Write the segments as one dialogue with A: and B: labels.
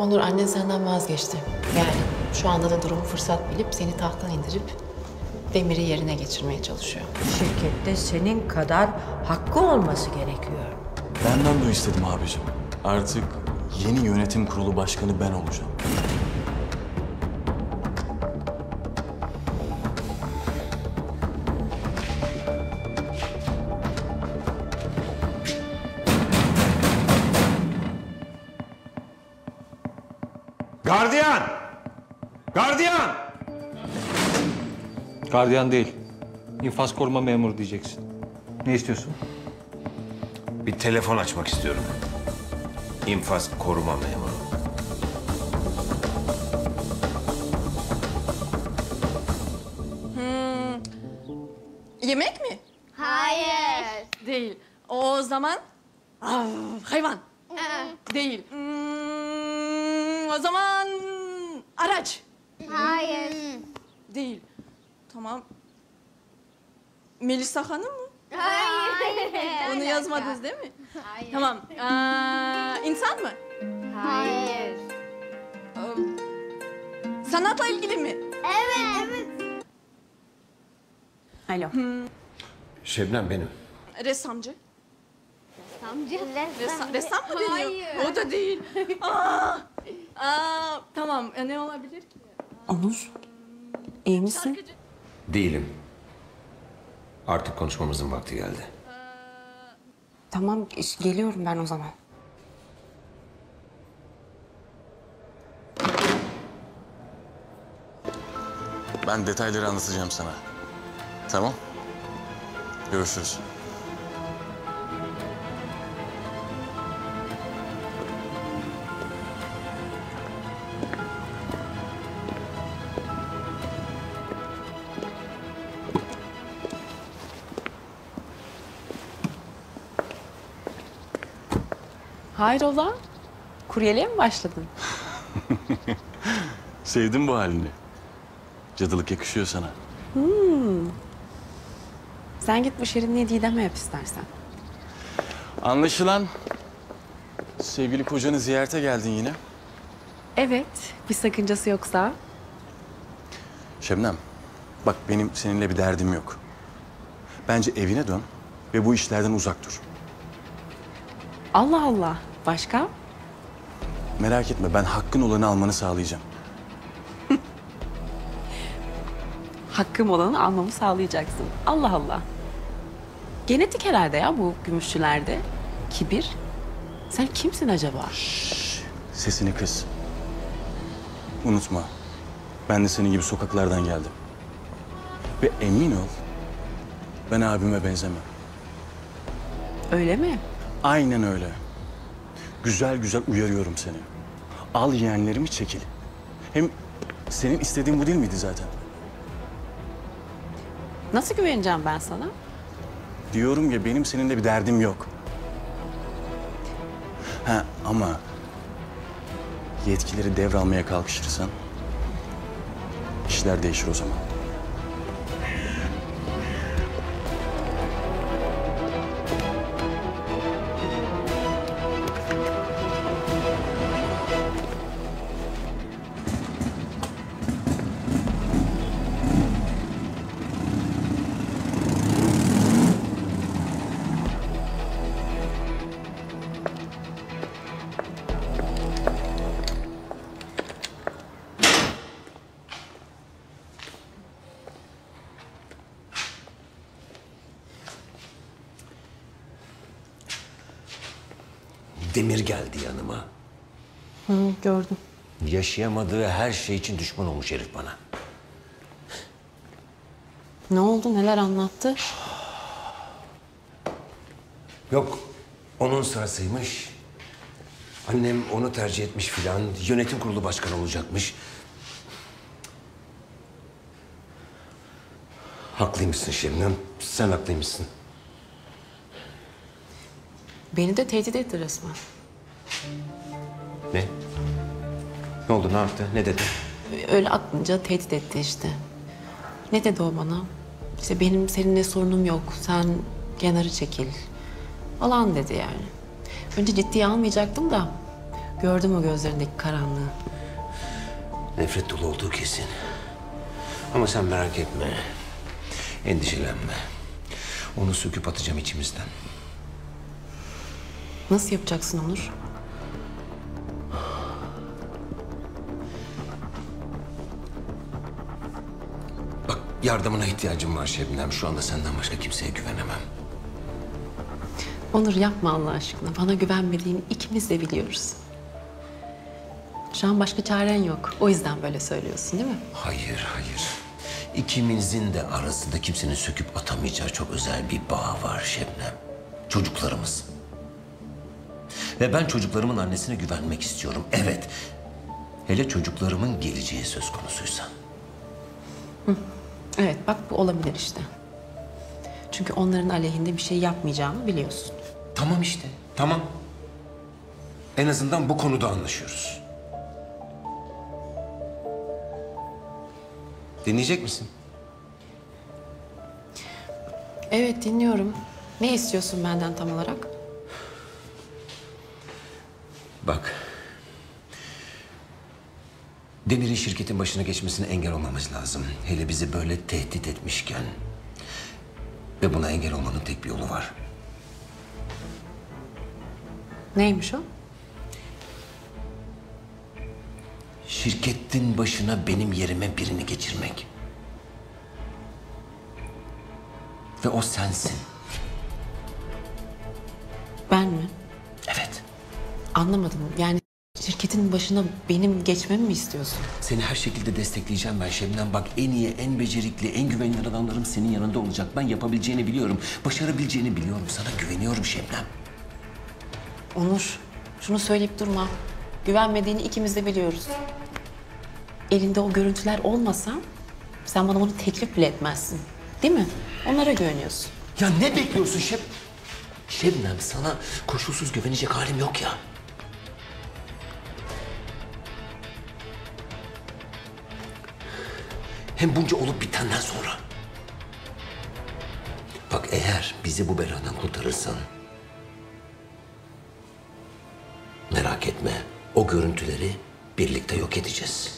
A: Onur, annen senden vazgeçti. Yani şu anda da durumu fırsat bilip seni tahttan indirip Demir'i yerine geçirmeye çalışıyor.
B: Şirkette senin kadar hakkı olması gerekiyor.
C: Benden de istedim abicim. Artık yeni yönetim kurulu başkanı ben olacağım.
D: Gardiyan! Gardiyan!
E: Gardiyan değil. İnfaz koruma memuru diyeceksin. Ne istiyorsun?
D: Bir telefon açmak istiyorum. İnfaz koruma memuru.
F: Yemek mi?
G: Hayır.
F: Değil. O zaman hayvan. Değil. O zaman araç.
G: Hayır.
F: Değil. Tamam. Melisa Hanım mı?
G: Hayır.
F: Onu yazmadınız değil mi?
G: Hayır.
F: Tamam. İnsan mı?
G: Hayır.
F: Sanatla ilgili mi?
G: Evet.
B: Alo.
D: Şebnem benim.
F: Ressamcı.
G: Samcı.
F: Ressam mı deniyor?
G: Hayır.
F: O da değil. Tamam. Ne olabilir ki?
A: Onur, iyi misin?
F: Şarkıcı.
D: Değilim. Artık konuşmamızın vakti geldi.
A: Tamam, geliyorum ben o zaman.
C: Ben detayları anlatacağım sana. Tamam? Görüşürüz.
A: Hayrola? Kuryeliğe mi başladın?
C: Sevdim bu halini. Cadılık yakışıyor sana.
A: Sen git bu şirinliği Didem'e yap istersen.
C: Anlaşılan sevgili kocanı ziyarete geldin yine.
A: Evet, bir sakıncası yoksa.
C: Şebnem, bak benim seninle bir derdim yok. Bence evine dön ve bu işlerden uzak dur.
A: Allah Allah. Başka?
C: Merak etme, ben hakkın olanı almanı sağlayacağım.
A: Hakkım olanı almamı sağlayacaksın. Allah Allah. Genetik herhalde ya bu gümüşçülerde. Kibir. Sen kimsin acaba?
C: Sesini kıs. Unutma, ben de senin gibi sokaklardan geldim. Ve emin ol, ben abime benzemem.
A: Öyle mi?
C: Aynen öyle. Güzel güzel uyarıyorum seni. Al yeğenlerimi, çekil. Hem senin istediğin bu değil miydi zaten?
A: Nasıl güveneceğim ben sana?
C: Diyorum ya, benim seninle bir derdim yok. Ha ama yetkileri devralmaya kalkışırsan işler değişir o zaman.
D: Demir geldi yanıma.
A: Gördüm.
D: Yaşayamadığı her şey için düşman olmuş herif bana.
A: Ne oldu? Neler anlattı?
D: Yok, onun sırasıymış. Annem onu tercih etmiş filan. Yönetim kurulu başkanı olacakmış. Haklıymışsın Şebnem. Sen haklıymışsın.
A: Beni de tehdit etti resmen.
D: Ne? Ne oldu, ne yaptı, ne dedi?
A: Öyle aklınca tehdit etti işte. Ne dedi o bana? İşte benim seninle sorunum yok. Sen kenara çekil. Falan dedi yani. Önce ciddiye almayacaktım da Gördüm o gözlerindeki karanlığı.
D: Nefret dolu olduğu kesin. Ama sen merak etme. Endişelenme. Onu söküp atacağım içimizden.
A: Nasıl yapacaksın Onur?
D: Bak, yardımına ihtiyacım var Şebnem. Şu anda senden başka kimseye güvenemem.
A: Onur yapma Allah aşkına. Bana güvenmediğini ikimiz de biliyoruz. Şu an başka çaren yok. O yüzden böyle söylüyorsun değil mi?
D: Hayır, hayır. İkimizin de arasında kimsenin söküp atamayacağı çok özel bir bağ var Şebnem. Çocuklarımız. Ve ben çocuklarımın annesine güvenmek istiyorum. Evet. Hele çocuklarımın geleceği söz konusuysa.
A: Evet bak bu olabilir işte. Çünkü onların aleyhinde bir şey yapmayacağımı biliyorsun.
D: Tamam işte, tamam. En azından bu konuda anlaşıyoruz. Dinleyecek misin?
A: Evet dinliyorum. Ne istiyorsun benden tam olarak?
D: Bak. Demir'in şirketin başına geçmesine engel olmamız lazım. Hele bizi böyle tehdit etmişken. Ve buna engel olmanın tek bir yolu var.
A: Neymiş o?
D: Şirketin başına benim yerime birini geçirmek. Ve o sensin.
A: Ben mi?
D: Evet.
A: Anlamadım. Yani şirketin başına benim geçmemi mi istiyorsun?
D: Seni her şekilde destekleyeceğim ben Şebnem. Bak, en iyi, en becerikli, en güvenilir adamlarım senin yanında olacak. Ben yapabileceğini biliyorum. Başarabileceğini biliyorum. Sana güveniyorum Şebnem.
A: Onur, şunu söyleyip durma. Güvenmediğini ikimiz de biliyoruz. Elinde o görüntüler olmasa sen bana bunu teklif bile etmezsin. Değil mi? Onlara güveniyorsun.
D: Ya ne bekliyorsun Şebnem, sana koşulsuz güvenecek halim yok ya. Hem bunca olup bitenden sonra. Bak, eğer bizi bu beladan kurtarırsan, merak etme, o görüntüleri birlikte yok edeceğiz.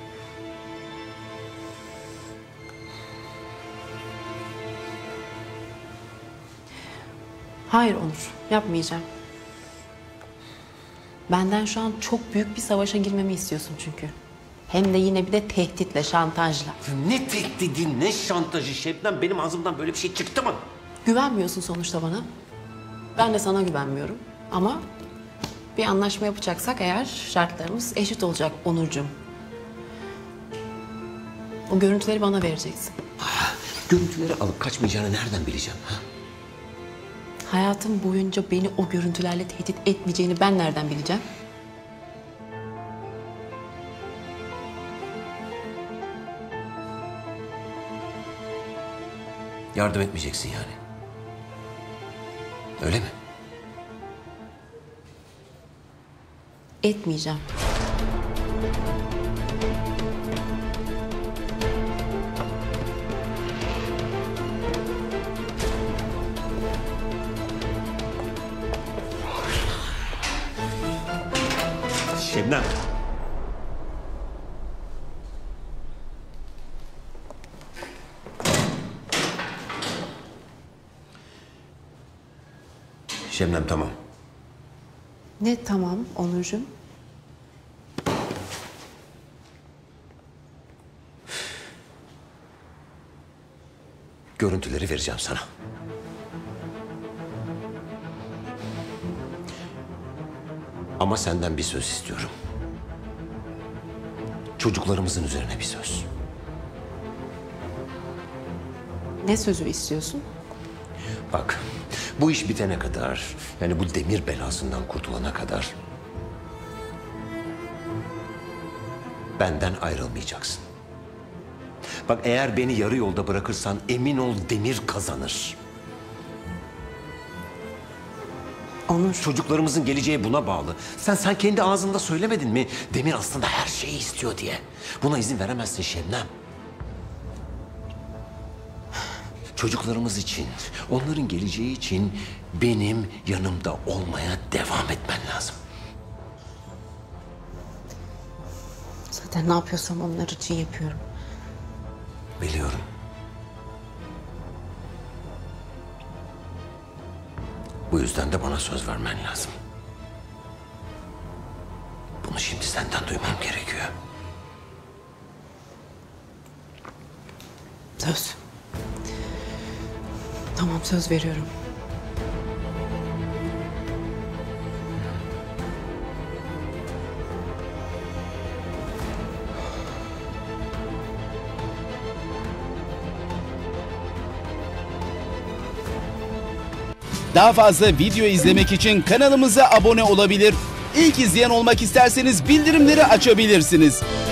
A: Hayır Onur, yapmayacağım. Benden şu an çok büyük bir savaşa girmemi istiyorsun çünkü. Hem de yine bir de tehditle, şantajla.
D: Ne tehdidi, ne şantajı Şebnem, benim ağzımdan böyle bir şey çıktı mı?
A: Güvenmiyorsun sonuçta bana. Ben de sana güvenmiyorum. Ama bir anlaşma yapacaksak eğer şartlarımız eşit olacak Onurcuğum. O görüntüleri bana vereceksin.
D: Görüntüleri alıp kaçmayacağını nereden bileceğim? Ha?
A: Hayatım boyunca beni o görüntülerle tehdit etmeyeceğini ben nereden bileceğim?
D: Yardım etmeyeceksin yani. Öyle mi?
A: Etmeyeceğim.
D: Şebnem. Şebnem, tamam.
A: Ne tamam Onurcuğum?
D: Görüntüleri vereceğim sana. Ama senden bir söz istiyorum. Çocuklarımızın üzerine bir söz.
A: Ne sözü istiyorsun?
D: Bak, bu iş bitene kadar, yani bu demir belasından kurtulana kadar benden ayrılmayacaksın. Bak, eğer beni yarı yolda bırakırsan emin ol Demir kazanır.
A: Onur.
D: Çocuklarımızın geleceği buna bağlı. Sen kendi ağzında söylemedin mi? Demir aslında her şeyi istiyor diye. Buna izin veremezsin Şebnem. Çocuklarımız için, onların geleceği için benim yanımda olmaya devam etmen lazım.
A: Zaten ne yapıyorsam onlar için yapıyorum.
D: Biliyorum. Bu yüzden de bana söz vermen lazım. Bunu şimdi senden duymam gerekiyor.
A: Söz. Tamam, söz veriyorum.
H: Daha fazla video izlemek için kanalımıza abone olabilir. İlk izleyen olmak isterseniz bildirimleri açabilirsiniz.